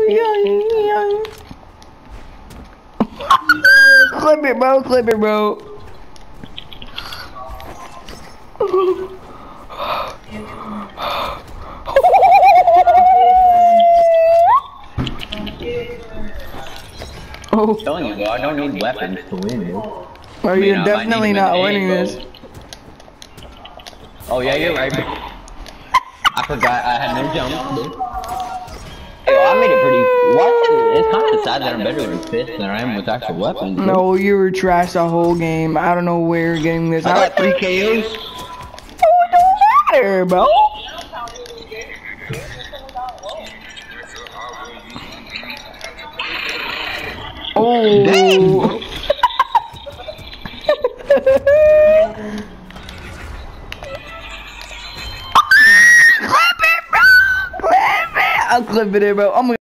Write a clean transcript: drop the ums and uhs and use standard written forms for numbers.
Clip it, bro. Clip it, bro. I'm telling you, bro, I don't need weapons to win, bro. Bro, you're definitely not winning this. Oh yeah, you're right, bro. I forgot I had no jump, bro. Hey, well, I made it pretty. What? It's kind of sad that I'm better with fists than I am with actual weapons. Bro. No, you were trash the whole game. I don't know where you're getting this. I got 3 KOs. Oh, it don't matter, bro. Oh. Dang, bro. Clip it, bro. Clip it. I'm clipping it, bro.